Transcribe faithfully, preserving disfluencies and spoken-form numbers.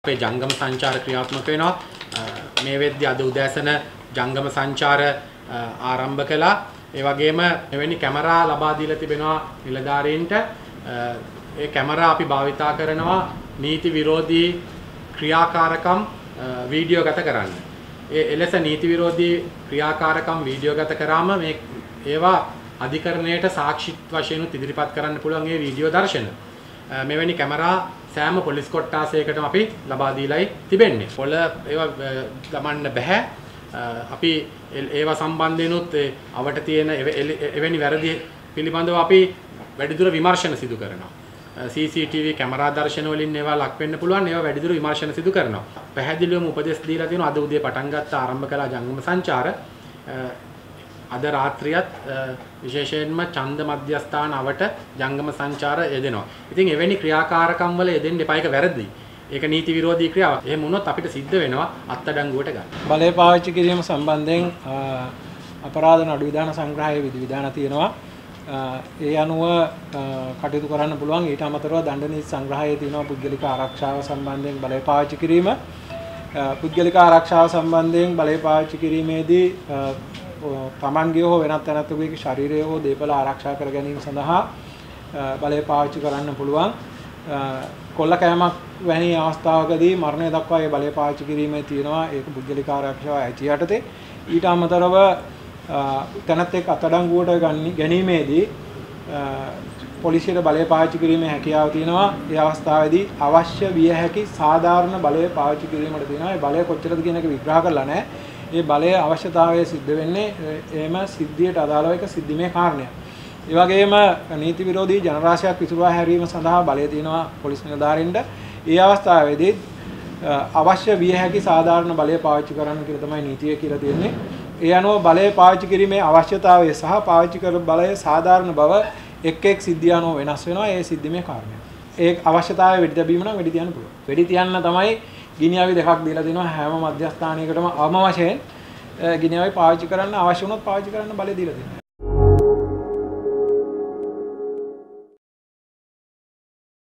අපේ ජංගම සංචාර ක්‍රියාත්මක වෙනවා. මේ වෙද්දී අද උදෑසන ජංගම සංචාර ආරම්භ කළා. ඒ වගේම එවැනි කැමරා ලබා දීලා තිබෙනවා නිලධාරීන්ට. ඒ කැමරා අපි භාවිතා කරනවා නීති විරෝධී ක්‍රියාකාරකම් වීඩියෝ ගත කරන්න. ඒ එලෙස නීති විරෝධී ක්‍රියාකාරකම් වීඩියෝ ගත කරාම මේ ඒවා අධිකරණයට සාක්ෂි වශයෙන් ඉදිරිපත් කරන්න පුළුවන් මේ වීඩියෝ දර්ශන. මෙවැනි කැමරා සෑම පොලිස් කොට්ටාසයකටම අපි ලබා දීලායි තිබෙන්නේ. පොළ ඒවා දමන්න බෑ. අපි ඒවා සම්බන්ධයෙන්ුත් අවට තියෙන එවැනි වැරදි පිළිබඳව අපි වැඩිදුර විමර්ශන සිදු කරනවා. C C T V camera දර්ශන වලින් ඒවා ලක් වෙන්න පුළුවන්. ඒවා වැඩිදුර විමර්ශන සිදු කරනවා. පැහැදිලිවම උපදෙස් දීලා තියෙනවා. අද උදේ පටන් ගත්ත ආරම්භ කළ ජංගම සංචාර අද රාත්‍රියත් විශේෂයෙන්ම ඡන්ද මධ්‍යස්ථාන අවට ජංගම සංචාර යෙදෙනවා. ඉතින් එවැනි ක්‍රියාකාරකම් වල යෙදෙන්න එපා. ඒක වැරදි. ඒක නීති විරෝධී ක්‍රියාවක්. එහෙම වුණොත් අපිට සිද්ධ වෙනවා අත්අඩංගුවට ගන්න. බලය පාවිච්චි කිරීම සම්බන්ධයෙන් අපරාධ නඩු විධාන සංග්‍රහයේ විධි විධාන තියෙනවා. ඒ අනුව කටයුතු කරන්න පුළුවන්. ඊට අමතරව දඬ නීති සංග්‍රහයේ තියෙනවා පුද්ගලික ආරක්ෂාව සම්බන්ධයෙන් බලය පාවිච්චි කිරීම. පුද්ගලික ආරක්ෂාව සම්බන්ධයෙන් බලය පාවිච්චි කිරීමේදී තමන්ගේ හෝ වෙනත් තැනැත්තෙකුගේ ශරීරය හෝ දේපල ආරක්ෂා කර ගැනීම සඳහා බලය පාවිච්චි කරන්න පුළුවන්. කොල්ල කෑමක් වැනි අවස්ථාවකදී මරණය දක්වා ඒ බලය පාවිච්චි කිරීමේ තියෙනවා ඒක පුද්ගලික ආරක්ෂාව ඇති යටතේ. ඊට අමතරව තැනැත්තෙක් අත්අඩංගුවට ගැනීමේදී පොලිසියට බලය පාවිච්චි කිරීමේ හැකියාව තියෙනවා. ඒ අවස්ථාවේදී අවශ්‍ය විය හැකි සාධාරණ බලය පාවිච්චි කිරීමට තියෙනවා. ඒ බලය කොච්චරද කියන එක විග්‍රහ කරලා නැහැ. ඒ බලයේ අවශ්‍යතාවය සිද්ධ වෙන්නේ එහෙම සිද්ධියට අදාළව එක සිද්ධිමේ කාරණයක්. ඒ වගේම නීති විරෝධී ජනරාශියක් විසුරුවා හැරීම සඳහා බලය තියෙනවා පොලිස් නිලධාරීන්ට. ඒ අවස්ථාවේදී අවශ්‍ය විය හැකි සාධාරණ බලය පාවිච්චි කරන්න කියලා තමයි නීතිය කියලා තියෙන්නේ. ඒ අනුව බලය පාවිච්චි කිරීමේ අවශ්‍යතාවය සහ පාවිච්චි කර බලයේ සාධාරණ බව එක් එක් සිද්ධිය අනුව වෙනස් වෙනවා. ඒ සිද්ධිමේ කාරණයක්. ඒ අවශ්‍යතාවය වෙඩි තැබීම නම් වෙඩි තියන්න පුළුවන්. වෙඩි තියන්න තමයි ගිනි අවි දෙකක් දීලා තිනවා හැම මධ්‍යස්ථානයකටම අවම වශයෙන් ගිනි අවි පාවිච්චි කරන්න අවශ්‍ය වුණොත් පාවිච්චි කරන්න බලය දීලා තියෙනවා.